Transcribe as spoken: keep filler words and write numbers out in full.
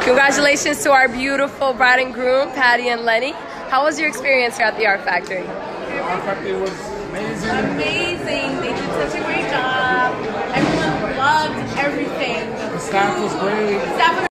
Congratulations to our beautiful bride and groom, Patty and Lenny. How was your experience here at the Art Factory? The Art Factory was amazing. Amazing. They did such a great job. Everyone loved everything. The staff was great. The staff was